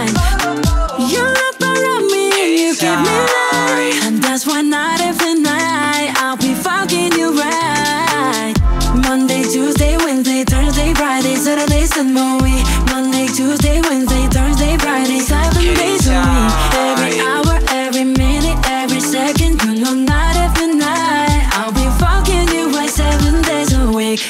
mind. You look around me and you give me life, and that's why night after night I'll be fucking you right. Monday, Tuesday, Wednesday, Thursday, Friday, Saturday, Sunday. Monday, Tuesday, Wednesday, Thursday, Friday, 7 days a week. Every hour, every minute, every second, you know night after night I'll be fucking you right 7 days a week.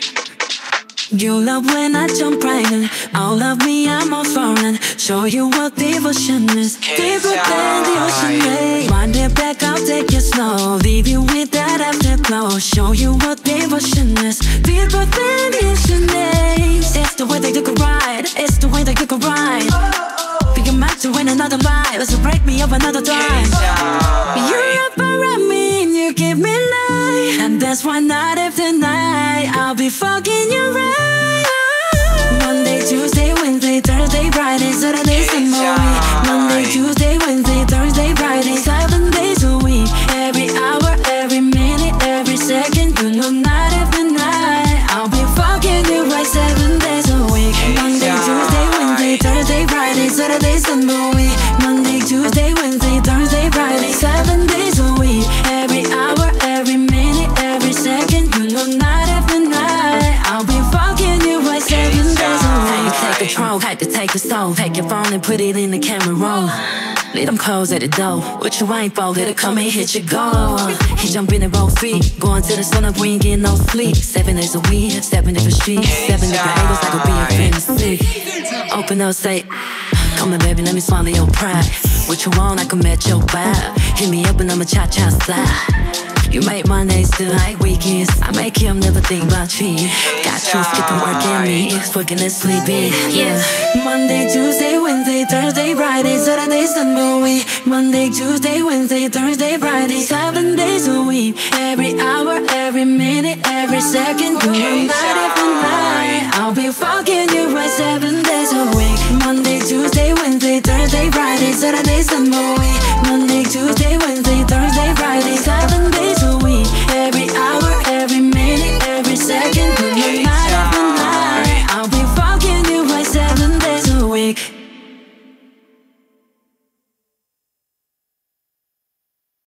You love when I jump right in. All of me, I'm all foreign. Show you what devotion is. Deeper than the ocean way. Wind it back, I'll take it slow. Leave you with that afterglow. Show you what devotion is. Deeper than the ocean waves. It's the way that you can ride. It's the way that you can ride. Think I'm meant to win another life. So break me up another time. You wrap around me and you give me life, and that's why night after night I'll be fucking you right. Monday, Tuesday, Wednesday, Thursday, Friday, Saturday, Sunday. Monday, Tuesday, Wednesday, Thursday, Friday, 7 days a week. Every hour, every minute, every second, you know night after night I'll be fucking you right 7 days a week. Monday, Tuesday, Wednesday, Thursday, Friday, Saturday, Sunday. Monday, Tuesday, Wednesday, Thursday, Friday, 7 days a week. Every hour, every minute, every second, you know night after night I'll be fucking you right 7 days a week. Take control, had to take the soul. Take your phone and put it in the camera roll. Leave them clothes at the door. What you ain't for, let it come and hit your goal. He jump in and roll feet. Going to the sun up, we ain't getting no sleep. 7 days a week, 7 different streets, 7 different angles, I could be a fantasy. Open up, say, come on baby, let me swallow your pride. What you want, I can match your vibe. Hit me up and I'ma cha-cha slide. You make Mondays feel like weekends. I make him never think about cheating. Got you skipping work and me, fucking and sleeping, yeah. Monday, Tuesday, Wednesday, Thursday, Friday, Saturday, Sunday. Monday, Tuesday, Wednesday, Thursday, Friday, 7 days a week. Every hour, every minute, every second, you know night after night I'll be fucking you right 7 days a week. Monday, Tuesday, Wednesday, Thursday, Friday, Saturday, Sunday.